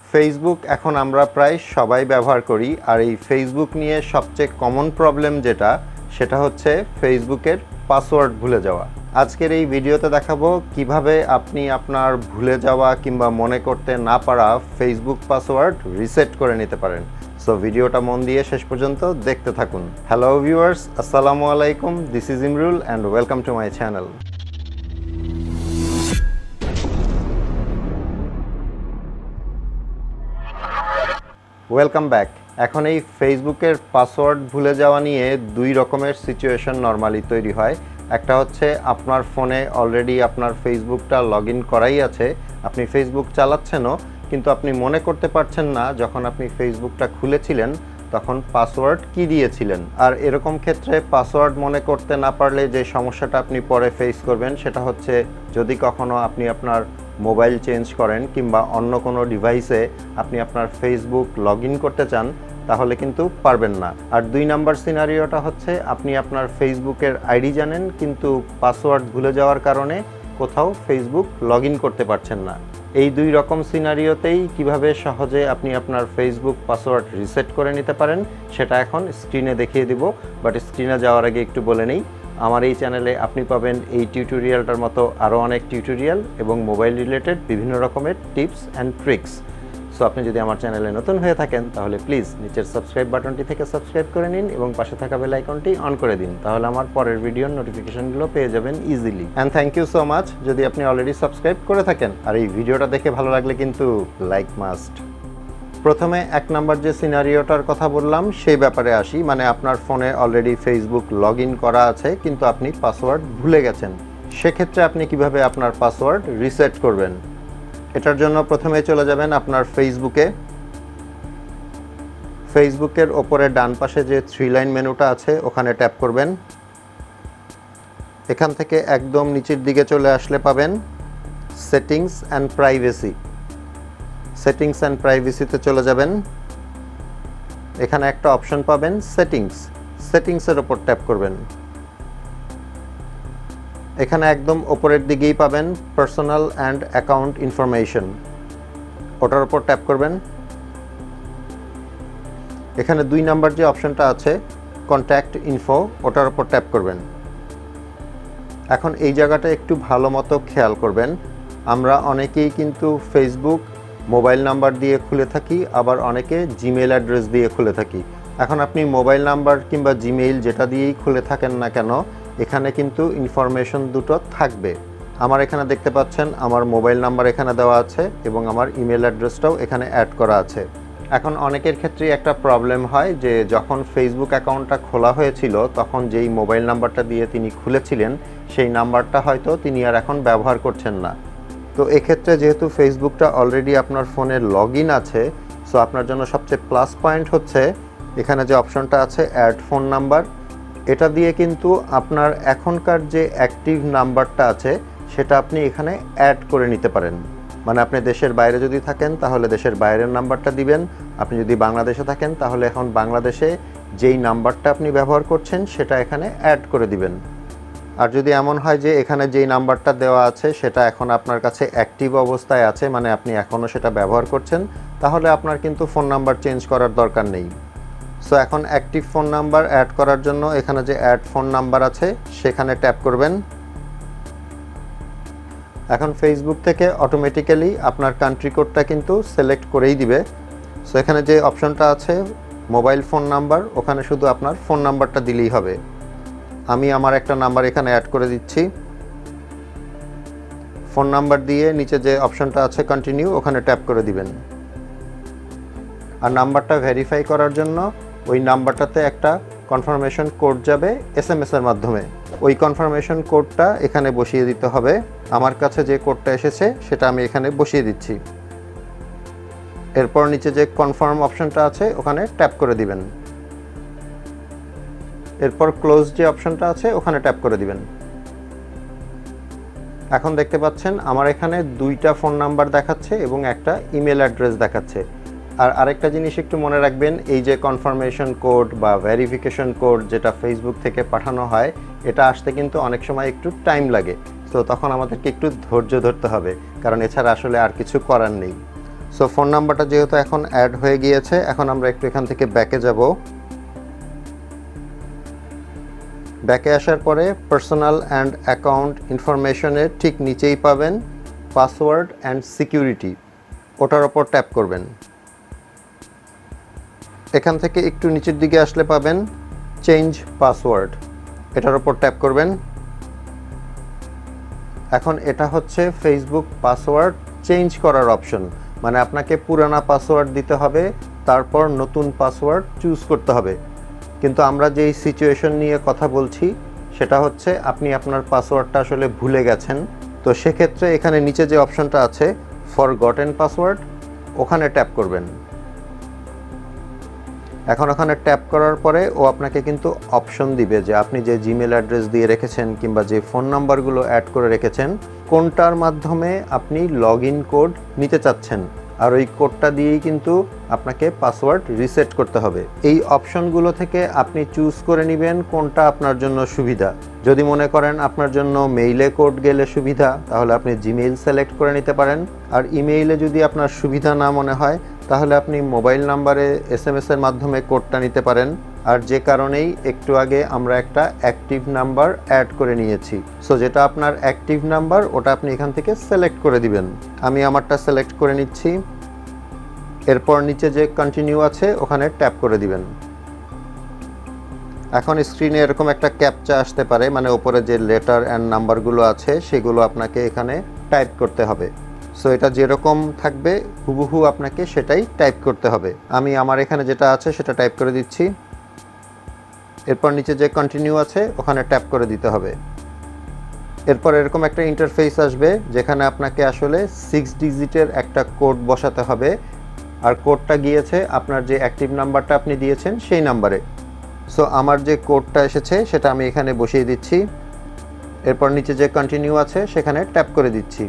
Facebook এখন আমরা প্রায় সবাই ব্যবহার করি, আর এই ফেসবুক নিয়ে সবচেয়ে কমন প্রবলেম সেটা হচ্ছে ফেসবুকের পাসওয়ার্ড ভুলে যাওয়া। আজকের এই ভিডিওতে দেখাবো কিভাবে আপনি আপনার ভুলে যাওয়া কিংবা মনে করতে না পারা ফেসবুক পাসওয়ার্ড রিসেট করে নিতে পারেন। সো ভিডিওটা মন দিয়ে শেষ পর্যন্ত দেখতে থাকুন। হ্যালো ভিউয়ার্স, আসসালামু আলাইকুম, this is Imrul and welcome to my channel. Welcome back. এখন এই ফেসবুকের পাসওয়ার্ড ভুলে যাওয়া নিয়ে দুই রকমের সিচুয়েশন নর্মালি তৈরি হয়। একটা হচ্ছে আপনার ফোনে অলরেডি আপনার ফেসবুকটা লগ ইন করাই আছে, আপনি ফেসবুক চালাচ্ছেনও, কিন্তু আপনি মনে করতে পারছেন না যখন আপনি ফেসবুকটা খুলেছিলেন তখন পাসওয়ার্ড কি দিয়েছিলেন। আর এরকম ক্ষেত্রে পাসওয়ার্ড মনে করতে না পারলে যে সমস্যাটা আপনি পরে ফেস করবেন সেটা হচ্ছে যদি কখনো আপনি আপনার মোবাইল চেঞ্জ করেন কিংবা অন্য কোনো ডিভাইসে আপনি আপনার ফেসবুক লগ ইন করতে চান তাহলে কিন্তু পারবেন না। আর দুই নাম্বার সিনারিওটা হচ্ছে আপনি আপনার ফেসবুকের আইডি জানেন কিন্তু পাসওয়ার্ড ভুলে যাওয়ার কারণে কোথাও ফেসবুক লগ ইন করতে পারছেন না। এই দুই রকম সিনারিওতেই কিভাবে সহজে আপনি আপনার ফেসবুক পাসওয়ার্ড রিসেট করে নিতে পারেন সেটা এখন স্ক্রিনে দেখিয়ে দিব। বাট স্ক্রিনে যাওয়ার আগে একটু বলে নেই, আমার এই চ্যানেলে আপনি পাবেন এই টিউটোরিয়ালটার মতো আরও অনেক টিউটোরিয়াল এবং মোবাইল রিলেটেড বিভিন্ন রকমের টিপস অ্যান্ড ট্রিক্স। সো আপনি যদি আমার চ্যানেলে নতুন হয়ে থাকেন তাহলে প্লিজ নিচের সাবস্ক্রাইব বাটনটি থেকে সাবস্ক্রাইব করে নিন এবং পাশে থাকা বেল আইকনটি অন করে দিন, তাহলে আমার পরের ভিডিওর নোটিফিকেশনগুলো পেয়ে যাবেন easily. And thank you so much যদি আপনি অলরেডি সাবস্ক্রাইব করে থাকেন। আর এই ভিডিওটা দেখে ভালো লাগলে কিন্তু লাইক মাস্ট। প্রথমে এক নাম্বার যে সিনারিওটার কথা বললাম সেই ব্যাপারে আসি, মানে আপনার ফোনে অলরেডি ফেসবুক লগ ইন করা আছে কিন্তু আপনি পাসওয়ার্ড ভুলে গেছেন। সেক্ষেত্রে আপনি কিভাবে আপনার পাসওয়ার্ড রিসেট করবেন? এটার জন্য প্রথমে চলে যাবেন আপনার ফেসবুকের ওপরে ডান পাশে যে 3 লাইন মেনুটা আছে ওখানে ট্যাপ করবেন। এখান থেকে একদম নিচের দিকে চলে আসলে পাবেন settings and privacy. Settings and প্রাইভেসিতে চলে যাবেন। এখানে একটা অপশন পাবেন সেটিংসের ওপর ট্যাপ করবেন। এখানে একদম ওপরের দিকেই পাবেন পার্সোনাল অ্যান্ড অ্যাকাউন্ট ইনফরমেশন, ওটার ওপর ট্যাপ করবেন। এখানে 2 নাম্বার যে অপশনটা আছে কন্ট্যাক্ট ইনফো, ওটার ওপর ট্যাপ করবেন। এখন এই জায়গাটা একটু ভালো মতো খেয়াল করবেন। আমরা অনেকেই কিন্তু ফেসবুক মোবাইল নাম্বার দিয়ে খুলে থাকি, আবার অনেকে জিমেইল অ্যাড্রেস দিয়ে খুলে থাকি। এখন আপনি মোবাইল নাম্বার কিংবা জিমেইল যেটা দিয়েই খুলে থাকেন না কেন এখানে কিন্তু ইনফরমেশন দুটো থাকবে। আমার এখানে দেখতে পাচ্ছেন আমার মোবাইল নাম্বার এখানে দেওয়া আছে এবং আমার ইমেল অ্যাড্রেসটাও এখানে অ্যাড করা আছে। এখন অনেকের ক্ষেত্রেই একটা প্রবলেম হয় যে যখন ফেসবুক অ্যাকাউন্টটা খোলা হয়েছিল তখন যেই মোবাইল নাম্বারটা দিয়ে তিনি খুলেছিলেন সেই নাম্বারটা হয়তো তিনি আর এখন ব্যবহার করছেন না। তো এক্ষেত্রে যেহেতু ফেসবুকটা অলরেডি আপনার ফোনে লগ ইন আছে, সো আপনার জন্য সবচেয়ে প্লাস পয়েন্ট হচ্ছে এখানে যে অপশনটা আছে অ্যাড ফোন নাম্বার, এটা দিয়ে কিন্তু আপনার এখনকার যে অ্যাক্টিভ নাম্বারটা আছে সেটা আপনি এখানে অ্যাড করে নিতে পারেন। মানে আপনি দেশের বাইরে যদি থাকেন তাহলে দেশের বাইরের নাম্বারটা দিবেন, আপনি যদি বাংলাদেশে থাকেন তাহলে এখন বাংলাদেশে যেই নাম্বারটা আপনি ব্যবহার করছেন সেটা এখানে অ্যাড করে দিবেন। আর যদি এমন হয় যে এখানে যেই নাম্বারটা দেওয়া আছে সেটা এখন আপনার কাছে অ্যাক্টিভ অবস্থায় আছে, মানে আপনি এখনও সেটা ব্যবহার করছেন, তাহলে আপনার কিন্তু ফোন নাম্বার চেঞ্জ করার দরকার নেই। সো এখন অ্যাক্টিভ ফোন নাম্বার অ্যাড করার জন্য এখানে যে অ্যাড ফোন নাম্বার আছে সেখানে ট্যাপ করবেন। এখন ফেসবুক থেকে অটোমেটিক্যালি আপনার কান্ট্রি কোডটা কিন্তু সিলেক্ট করেই দিবে। সো এখানে যে অপশনটা আছে মোবাইল ফোন নাম্বার, ওখানে শুধু আপনার ফোন নাম্বারটা দিলেই হবে। আমি আমার একটা নাম্বার এখানে অ্যাড করে দিচ্ছি। ফোন নাম্বার দিয়ে নিচে যে অপশনটা আছে কন্টিনিউ, ওখানে ট্যাপ করে দিবেন। আর নাম্বারটা ভেরিফাই করার জন্য ওই নাম্বারটাতে একটা কনফার্মেশন কোড যাবে SMS এর মাধ্যমে, ওই কনফার্মেশন কোডটা এখানে বসিয়ে দিতে হবে। আমার কাছে যে কোডটা এসেছে সেটা আমি এখানে বসিয়ে দিচ্ছি। এরপর নিচে যে কনফার্ম অপশনটা আছে ওখানে ট্যাপ করে দিবেন। এরপর ক্লোজ যে অপশনটা আছে ওখানে ট্যাপ করে দিবেন। এখন দেখতে পাচ্ছেন আমার এখানে 2টা ফোন নাম্বার দেখাচ্ছে এবং একটা ইমেল অ্যাড্রেস দেখাচ্ছে। আর আরেকটা জিনিস একটু মনে রাখবেন, এই যে কনফার্মেশন কোড বা ভেরিফিকেশন কোড যেটা ফেসবুক থেকে পাঠানো হয় এটা আসতে কিন্তু অনেক সময় একটু টাইম লাগে। তো তখন আমাদেরকে একটু ধৈর্য ধরতে হবে, কারণ এছাড়া আসলে আর কিছু করার নেই। সো ফোন নাম্বারটা যেহেতু এখন অ্যাড হয়ে গিয়েছে, এখন আমরা একটু এখান থেকে ব্যাকে যাব। ব্যাকে আসার পরে পার্সোনাল অ্যান্ড অ্যাকাউন্ট ইনফরমেশনের ঠিক নিচেই পাবেন পাসওয়ার্ড অ্যান্ড সিকিউরিটি, ওটার ওপর ট্যাপ করবেন। এখান থেকে একটু নিচের দিকে আসলে পাবেন চেঞ্জ পাসওয়ার্ড, এটার ওপর ট্যাপ করবেন। এখন এটা হচ্ছে ফেসবুক পাসওয়ার্ড চেঞ্জ করার অপশন, মানে আপনাকে পুরানা পাসওয়ার্ড দিতে হবে, তারপর নতুন পাসওয়ার্ড চুজ করতে হবে। কিন্তু আমরা যেই সিচুয়েশন নিয়ে কথা বলছি সেটা হচ্ছে আপনি আপনার পাসওয়ার্ডটা আসলে ভুলে গেছেন। তো সেক্ষেত্রে এখানে নিচে যে অপশনটা আছে ফরগটেন পাসওয়ার্ড, ওখানে ট্যাপ করবেন। এখন ওখানে ট্যাপ করার পরে ও আপনাকে কিন্তু অপশন দিবে যে আপনি যে জিমেল অ্যাড্রেস দিয়ে রেখেছেন কিংবা যে ফোন নাম্বারগুলো অ্যাড করে রেখেছেন কোনটার মাধ্যমে আপনি লগ ইন কোড নিতে চাচ্ছেন, আর ওই কোডটা দিয়েই কিন্তু আপনাকে পাসওয়ার্ড রিসেট করতে হবে। এই অপশনগুলো থেকে আপনি চুজ করে নেবেন কোনটা আপনার জন্য সুবিধা। যদি মনে করেন আপনার জন্য মেইলে কোড গেলে সুবিধা, তাহলে আপনি জিমেইল সিলেক্ট করে নিতে পারেন। আর ইমেইলে যদি আপনার সুবিধা না মনে হয় তাহলে আপনি মোবাইল নাম্বারে SMS এর মাধ্যমে কোডটা নিতে পারেন। আর যে কারণেই একটু আগে আমরা একটা অ্যাক্টিভ নাম্বার অ্যাড করে নিয়েছি, সো যেটা আপনার অ্যাক্টিভ নাম্বার ওটা আপনি এখান থেকে সিলেক্ট করে দিবেন। আমি আমারটা সিলেক্ট করে নিচ্ছি। এরপর নিচে যে কন্টিনিউ আছে ওখানে ট্যাপ করে দিবেন। এখন স্ক্রিনে এরকম একটা ক্যাপচা আসতে পারে, মানে উপরে যে লেটার অ্যান্ড নাম্বারগুলো আছে সেগুলো আপনাকে এখানে টাইপ করতে হবে। সো এটা যেরকম থাকবে হুবহু আপনাকে সেটাই টাইপ করতে হবে। আমি আমার এখানে যেটা আছে সেটা টাইপ করে দিচ্ছি। এরপর নিচে যে কন্টিনিউ আছে ওখানে ট্যাপ করে দিতে হবে। এরপর এরকম একটা ইন্টারফেস আসবে যেখানে আপনাকে আসলে 6 ডিজিটের একটা কোড বসাতে হবে, আর কোডটা গিয়েছে আপনার যে অ্যাক্টিভ নাম্বারটা আপনি দিয়েছেন সেই নাম্বারে। সো আমার যে কোডটা এসেছে সেটা আমি এখানে বসিয়ে দিচ্ছি। এরপর নিচে যে কন্টিনিউ আছে সেখানে ট্যাপ করে দিচ্ছি।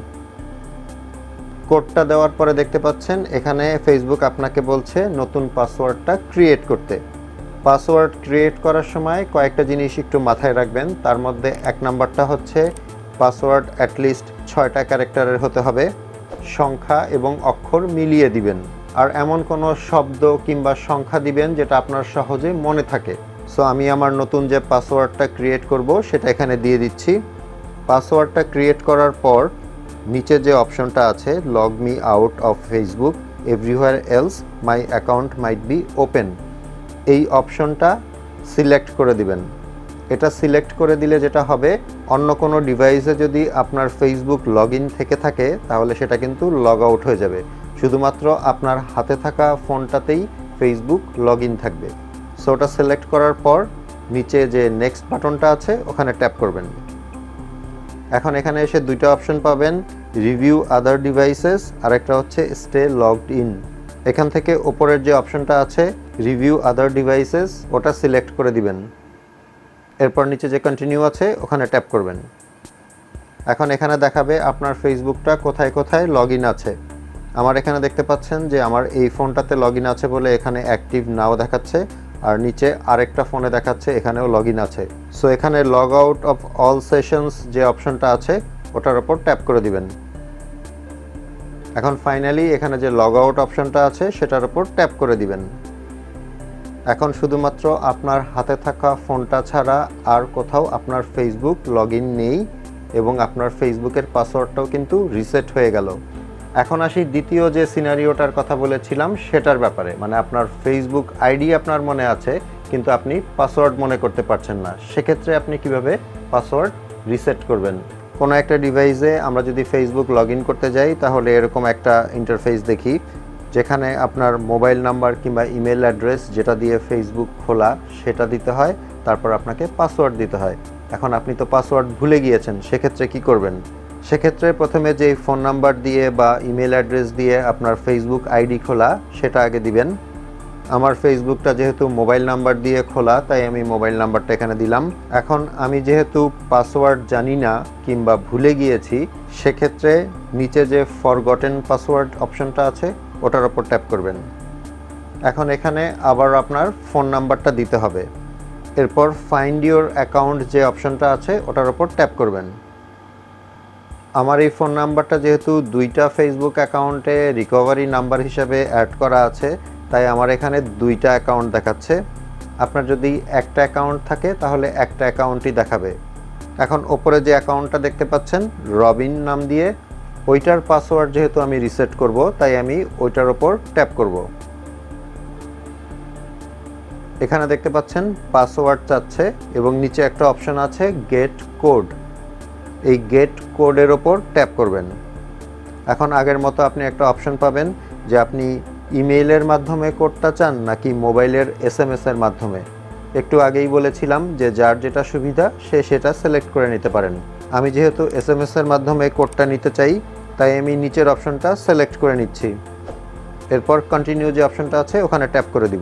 কোডটা দেওয়ার পরে দেখতে পাচ্ছেন এখানে ফেসবুক আপনাকে বলছে নতুন পাসওয়ার্ডটা ক্রিয়েট করতে। পাসওয়ার্ড ক্রিয়েট করার সময় কয়েকটা জিনিস একটু মাথায় রাখবেন। তার মধ্যে 1 নাম্বারটা হচ্ছে পাসওয়ার্ড অ্যাটলিস্ট 6টা ক্যারেক্টারের হতে হবে, সংখ্যা এবং অক্ষর মিলিয়ে দিবেন। আর এমন কোনো শব্দ কিংবা সংখ্যা দিবেন যেটা আপনার সহজে মনে থাকে। সো আমি আমার নতুন যে পাসওয়ার্ডটা ক্রিয়েট করব সেটা এখানে দিয়ে দিচ্ছি। পাসওয়ার্ডটা ক্রিয়েট করার পর নিচে যে অপশনটা আছে log me out of Facebook everywhere else my account might be open, এই অপশনটা সিলেক্ট করে দিবেন। এটা সিলেক্ট করে দিলে যেটা হবে অন্য কোনো ডিভাইসে যদি আপনার ফেসবুক লগ ইন থেকে থাকে তাহলে সেটা কিন্তু লগ আউট হয়ে যাবে, শুধুমাত্র আপনার হাতে থাকা ফোনটাতেই ফেসবুক লগ ইন থাকবে। সো ওটা সিলেক্ট করার পর নিচে যে নেক্সট বাটনটা আছে ওখানে ট্যাপ করবেন। এখন এখানে এসে 2টা অপশন পাবেন, রিভিউ আদার ডিভাইসেস আর একটা হচ্ছে স্টে লগড ইন। এখান থেকে ওপরের যে অপশনটা আছে রিভিউ আদার ডিভাইসেস ওটা সিলেক্ট করে দিবেন। এরপর নিচে যে কন্টিনিউ আছে ওখানে ট্যাপ করবেন। এখন এখানে দেখাবে আপনার ফেসবুকটা কোথায় কোথায় লগ ইন আছে। আমার এখানে দেখতে পাচ্ছেন যে আমার এই ফোনটাতে লগ ইন আছে বলে এখানে অ্যাক্টিভ নাও দেখাচ্ছে, আর নিচে আরেকটা ফোনে দেখাচ্ছে এখানেও লগ ইন আছে। সো এখানে log out of all sessions যে অপশনটা আছে ওটার উপর ট্যাপ করে দিবেন। এখন ফাইনালি এখানে যে লগ আউট অপশনটা আছে সেটার উপর ট্যাপ করে দিবেন। এখন শুধুমাত্র আপনার হাতে থাকা ফোনটা ছাড়া আর কোথাও আপনার ফেসবুক লগ ইন নেই এবং আপনার ফেসবুকের পাসওয়ার্ডটাও কিন্তু রিসেট হয়ে গেল। এখন আসি দ্বিতীয় যে সিনারিওটার কথা বলেছিলাম সেটার ব্যাপারে, মানে আপনার ফেসবুক আইডি আপনার মনে আছে কিন্তু আপনি পাসওয়ার্ড মনে করতে পারছেন না। সেক্ষেত্রে আপনি কিভাবে পাসওয়ার্ড রিসেট করবেন? কোনো একটা ডিভাইসে আমরা যদি ফেসবুক লগ ইন করতে যাই তাহলে এরকম একটা ইন্টারফেস দেখি যেখানে আপনার মোবাইল নাম্বার কিংবা ইমেল অ্যাড্রেস যেটা দিয়ে ফেসবুক খোলা সেটা দিতে হয়, তারপর আপনাকে পাসওয়ার্ড দিতে হয়। এখন আপনি তো পাসওয়ার্ড ভুলে গিয়েছেন, সেক্ষেত্রে কি করবেন? সেক্ষেত্রে প্রথমে যেই ফোন নাম্বার দিয়ে বা ইমেল অ্যাড্রেস দিয়ে আপনার ফেসবুক আইডি খোলা সেটা আগে দিবেন। আমার ফেসবুকটা যেহেতু মোবাইল নাম্বার দিয়ে খোলা তাই আমি মোবাইল নাম্বারটা এখানে দিলাম। এখন আমি যেহেতু পাসওয়ার্ড জানি না কিংবা ভুলে গিয়েছি সেক্ষেত্রে নিচে যে ফরগটেন পাসওয়ার্ড অপশনটা আছে ওটার ওপর ট্যাপ করবেন। এখন এখানে আবার আপনার ফোন নাম্বারটা দিতে হবে। এরপর ফাইন্ড ইউর অ্যাকাউন্ট যে অপশনটা আছে ওটার ওপর ট্যাপ করবেন। আমার এই ফোন নাম্বারটা যেহেতু দুইটা ফেসবুক অ্যাকাউন্টে রিকভারি নাম্বার হিসেবে অ্যাড করা আছে, তাই আমার এখানে দুইটা অ্যাকাউন্ট দেখাচ্ছে। আপনার যদি একটা অ্যাকাউন্ট থাকে তাহলে একটা অ্যাকাউন্টই দেখাবে। এখন ওপরে যে অ্যাকাউন্টটা দেখতে পাচ্ছেন রবিন নাম দিয়ে, ওইটার পাসওয়ার্ড যেহেতু আমি রিসেট করব, তাই আমি ওইটার ওপর ট্যাপ করব। এখানে দেখতে পাচ্ছেন পাসওয়ার্ড চাচ্ছে এবং নিচে একটা অপশন আছে গেট কোড। এই গেট কোডের ওপর ট্যাপ করবেন। এখন আগের মতো আপনি একটা অপশন পাবেন যে আপনি ইমেইলের মাধ্যমে কোডটা চান নাকি মোবাইলের SMS এর মাধ্যমে। একটু আগেই বলেছিলাম যে যার যেটা সুবিধা সে সেটা সিলেক্ট করে নিতে পারেন। আমি যেহেতু SMS এর মাধ্যমে কোডটা নিতে চাই, তাই আমি নিচের অপশনটা সিলেক্ট করে নিচ্ছি। এরপর কন্টিনিউ যে অপশনটা আছে ওখানে ট্যাপ করে দিব।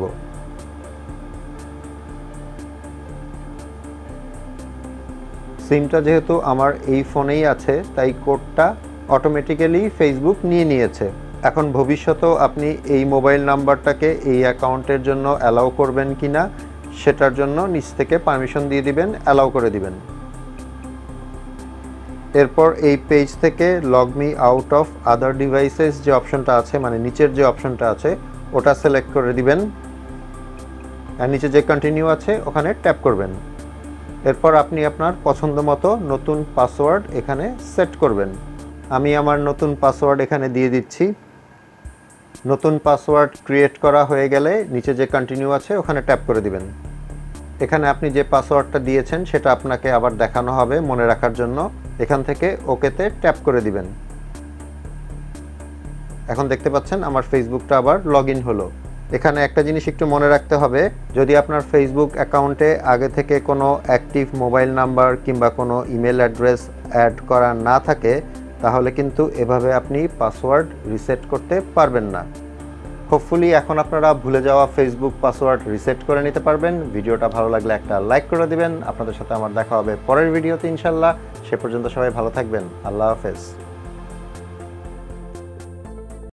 সিমটা যেহেতু আমার এই ফোনেই আছে, তাই কোডটা অটোমেটিক্যালি ফেসবুক নিয়ে নিয়েছে। এখন ভবিষ্যতেও আপনি এই মোবাইল নাম্বারটাকে এই অ্যাকাউন্টের জন্য অ্যালাউ করবেন কিনা সেটার জন্য নিচ থেকে পারমিশন দিয়ে দিবেন, অ্যালাউ করে দিবেন। এরপর এই পেজ থেকে log me out of other devices যে অপশনটা আছে, মানে নিচের যে অপশনটা আছে ওটা সিলেক্ট করে দিবেন, আর নিচে যে কন্টিনিউ আছে ওখানে ট্যাপ করবেন। এরপর আপনি আপনার পছন্দ মতো নতুন পাসওয়ার্ড এখানে সেট করবেন। আমি আমার নতুন পাসওয়ার্ড এখানে দিয়ে দিচ্ছি। নতুন পাসওয়ার্ড ক্রিয়েট করা হয়ে গেলে নিচে যে কন্টিনিউ আছে ওখানে ট্যাপ করে দিবেন। এখানে আপনি যে পাসওয়ার্ডটা দিয়েছেন সেটা আপনাকে আবার দেখানো হবে মনে রাখার জন্য। এখান থেকে ওকেতে ট্যাপ করে দিবেন। এখন দেখতে পাচ্ছেন আমার ফেসবুকটা আবার লগ ইন হলো। এখানে একটা জিনিস একটু মনে রাখতে হবে, যদি আপনার ফেসবুক অ্যাকাউন্টে আগে থেকে কোনো অ্যাক্টিভ মোবাইল নাম্বার কিংবা কোনো ইমেল অ্যাড্রেস অ্যাড করা না থাকে, তাহলে কিন্তু এভাবে আপনি পাসওয়ার্ড রিসেট করতে পারবেন না। হোপফুলি এখন আপনারা ভুলে যাওয়া ফেসবুক পাসওয়ার্ড রিসেট করে নিতে পারবেন। ভিডিওটা ভালো লাগলে একটা লাইক করে দিবেন। আপনাদের সাথে আমার দেখা হবে পরের ভিডিওতে ইনশাল্লাহ। সে পর্যন্ত সবাই ভালো থাকবেন। আল্লাহ হাফেজ।